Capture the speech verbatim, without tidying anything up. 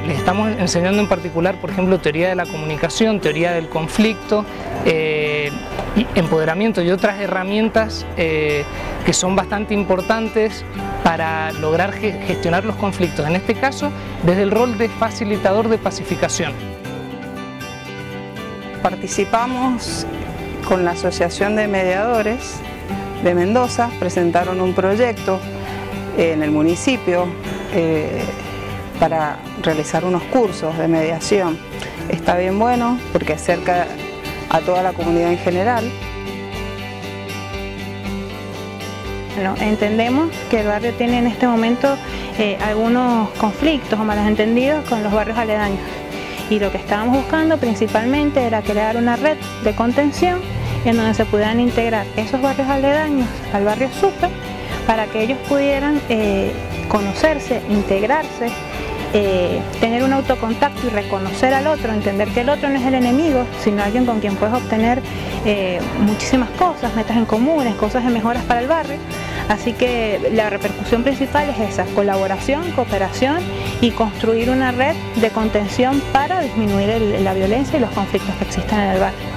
les estamos enseñando en particular, por ejemplo, teoría de la comunicación, teoría del conflicto, eh, empoderamiento y otras herramientas eh, que son bastante importantes para lograr gestionar los conflictos, en este caso desde el rol de facilitador de pacificación. Participamos con la Asociación de Mediadores de Mendoza, presentaron un proyecto en el municipio eh, para realizar unos cursos de mediación. Está bien bueno porque acerca a toda la comunidad en general. Bueno, entendemos que el barrio tiene en este momento eh, algunos conflictos o malos entendidos con los barrios aledaños, y lo que estábamos buscando principalmente era crear una red de contención en donde se pudieran integrar esos barrios aledaños al barrio Supe para que ellos pudieran eh, conocerse, integrarse, eh, tener un autocontacto y reconocer al otro, entender que el otro no es el enemigo, sino alguien con quien puedes obtener eh, muchísimas cosas, metas en comunes, cosas de mejoras para el barrio. Así que la repercusión principal es esa: colaboración, cooperación y construir una red de contención para disminuir el, la violencia y los conflictos que existen en el barrio.